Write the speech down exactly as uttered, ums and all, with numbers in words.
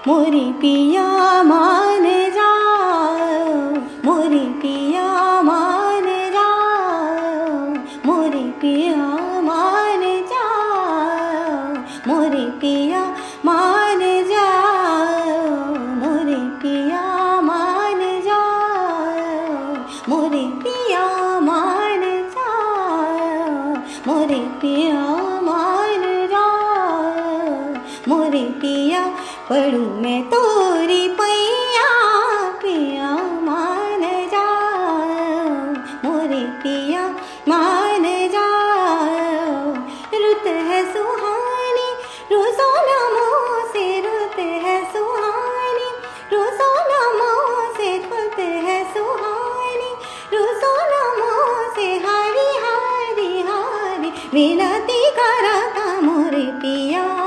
मोरे पिया मान जाओ, मोरे पिया मान जाओ, मोरे पिया मान जाओ, मोरे पिया मान जाओ, मोरे पिया मान जाओ, मोरे पिया मान जाओ, मोरे पिया मान जाओ, मोरे पिया पढ़ूं मैं तोरी पैया, पिया मान जाओ, मोरे पिया मान जाओ। रुत है सुहानी रोज़ाना मुँह से, रुत है सुहानी रोज़ाना मुँह से, रुत है सुहानी रोज़ाना मुँह से। हारी हारी हारी विनती करता मोरे पिया